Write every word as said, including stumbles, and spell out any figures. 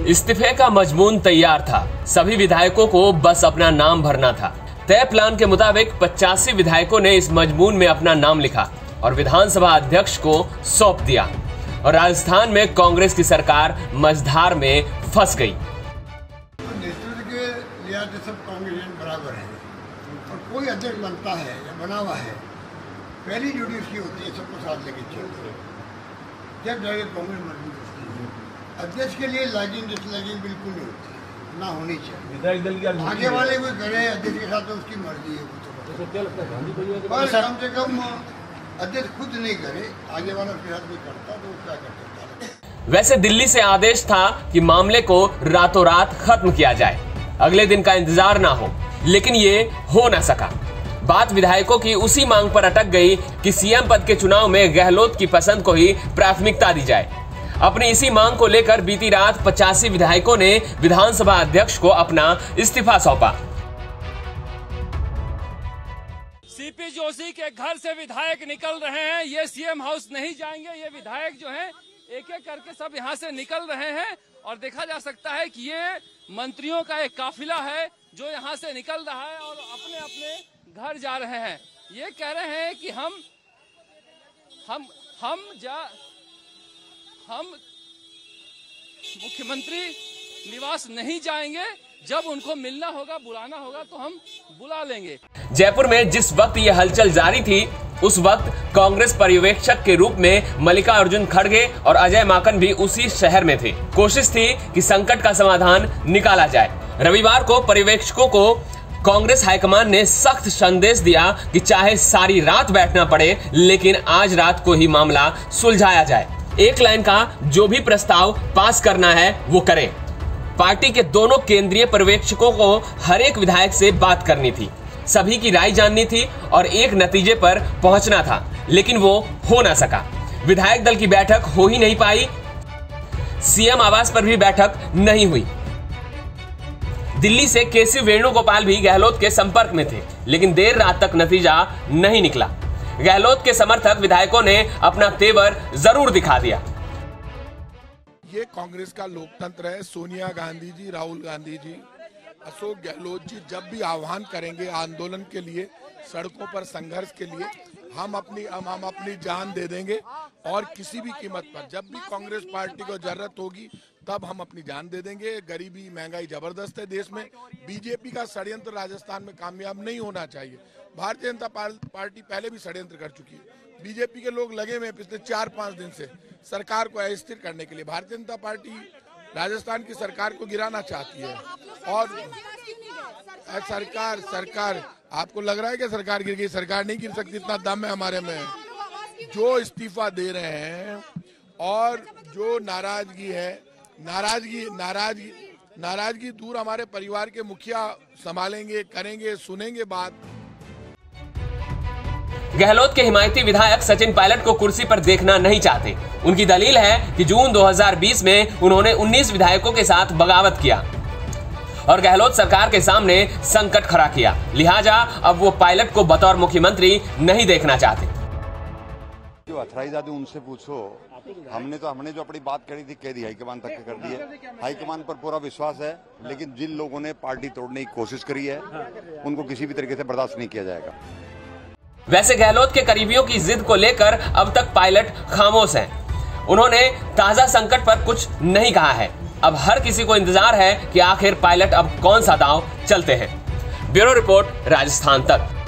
इस्तीफे का मजमून तैयार था, सभी विधायकों को बस अपना नाम भरना था। तय प्लान के मुताबिक पचासी विधायकों ने इस मजमून में अपना नाम लिखा और विधानसभा अध्यक्ष को सौंप दिया और राजस्थान में कांग्रेस की सरकार मझधार में फंस गई। नेतृत्व के लिहाज से सब कांग्रेस बराबर है और कोई अध्यक्ष बनता है या बना हुआ है, पहली ड्यूटी उसकी होती है सबको साथ लेके चलते, जब जाके कांग्रेस मजबूत होती है। अध्यक्ष के लिए लैगिंग डिसलैगिंग बिल्कुल नहीं होती, ना होनी चाहिए। विधायक दल की आगे वाले कोई करे अध्यक्ष के साथ तो उसकी मर्जी है, वो तो क्या लगता है पर कम से कम अध्यक्ष खुद नहीं करे, आगे वाला फिर कोई करता तो क्या कर सकता है। वैसे दिल्ली से आदेश था कि मामले को रातों रात खत्म किया जाए, अगले दिन का इंतजार ना हो, लेकिन ये हो ना सका। बात विधायकों की उसी मांग पर अटक गई कि सीएम पद के चुनाव में गहलोत की पसंद को ही प्राथमिकता दी जाए। अपनी इसी मांग को लेकर बीती रात पचासी विधायकों ने विधानसभा अध्यक्ष को अपना इस्तीफा सौंपा। सीपी जोशी के घर से विधायक निकल रहे हैं, ये सीएम हाउस नहीं जाएंगे। ये विधायक जो हैं एक एक करके सब यहाँ से निकल रहे हैं और देखा जा सकता है कि ये मंत्रियों का एक काफिला है जो यहाँ से निकल रहा है और अपने अपने घर जा रहे हैं। ये कह रहे हैं कि हम हम हम जा हम मुख्यमंत्री निवास नहीं जाएंगे, जब उनको मिलना होगा बुलाना होगा तो हम बुला लेंगे। जयपुर में जिस वक्त ये हलचल जारी थी, उस वक्त कांग्रेस पर्यवेक्षक के रूप में मल्लिकार्जुन खड़गे और अजय माकन भी उसी शहर में थे। कोशिश थी कि संकट का समाधान निकाला जाए। रविवार को पर्यवेक्षकों को कांग्रेस हाईकमान ने सख्त संदेश दिया कि चाहे सारी रात बैठना पड़े, लेकिन आज रात को ही मामला सुलझाया जाए। एक लाइन का जो भी प्रस्ताव पास करना है वो करें। पार्टी के दोनों केंद्रीय पर्यवेक्षकों को हर एक विधायक से बात करनी थी, सभी की राय जाननी थी और एक नतीजे पर पहुंचना था, लेकिन वो हो ना सका। विधायक दल की बैठक हो ही नहीं पाई, सीएम आवास पर भी बैठक नहीं हुई। दिल्ली से केसी वेणुगोपाल भी गहलोत के संपर्क में थे, लेकिन देर रात तक नतीजा नहीं निकला। गहलोत के समर्थक विधायकों ने अपना तेवर जरूर दिखा दिया। ये कांग्रेस का लोकतंत्र है। सोनिया गांधी जी, राहुल गांधी जी, अशोक गहलोत जी जब भी आह्वान करेंगे आंदोलन के लिए, सड़कों पर संघर्ष के लिए, हम अपनी हम, हम अपनी जान दे देंगे और किसी भी कीमत पर जब भी कांग्रेस पार्टी को जरूरत होगी तब हम अपनी जान दे देंगे। गरीबी महंगाई जबरदस्त है देश में। बीजेपी का षड्यंत्र राजस्थान में कामयाब नहीं होना चाहिए। भारतीय जनता पार्टी पहले भी षड्यंत्र कर चुकी है। बीजेपी के लोग लगे हुए पिछले चार पांच दिन से सरकार को अस्थिर करने के लिए। भारतीय जनता पार्टी राजस्थान की सरकार को गिराना चाहती है और सरकार सरकार आपको लग रहा है कि सरकार गिर गई? सरकार नहीं गिर सकती, इतना दम है हमारे में। जो इस्तीफा दे रहे हैं और जो नाराजगी है, नाराजगी नाराजगी नाराजगी दूर हमारे परिवार के मुखिया संभालेंगे, करेंगे, सुनेंगे बात। गहलोत के हिमायती विधायक सचिन पायलट को कुर्सी पर देखना नहीं चाहते। उनकी दलील है कि जून दो हज़ार बीस में उन्होंने उन्नीस विधायकों के साथ बगावत किया और गहलोत सरकार के सामने संकट खड़ा किया, लिहाजा अब वो पायलट को बतौर मुख्यमंत्री नहीं देखना चाहते। जो अथराइज आदमी उनसे पूछो, हमने तो हमने जो अपनी बात करी थी कह दी, हाईकमान तक कर दी है। हाईकमान पर पूरा विश्वास है, लेकिन जिन लोगों ने पार्टी तोड़ने की कोशिश करी है उनको किसी भी तरीके से बर्दाश्त नहीं किया जाएगा। वैसे गहलोत के करीबियों की जिद को लेकर अब तक पायलट खामोश हैं। उन्होंने ताजा संकट पर कुछ नहीं कहा है। अब हर किसी को इंतजार है कि आखिर पायलट अब कौन सा दांव चलते हैं। ब्यूरो रिपोर्ट, राजस्थान तक।